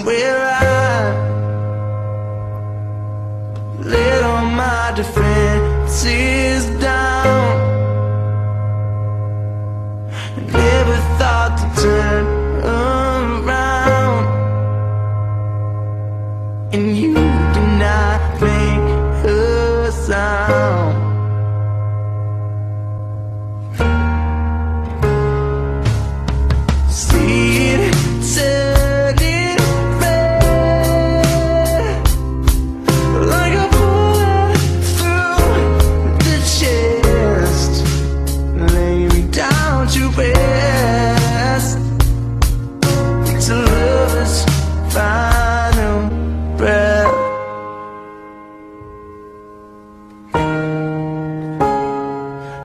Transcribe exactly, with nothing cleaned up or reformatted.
where I laid all my defenses down. Never thought to turn around. And you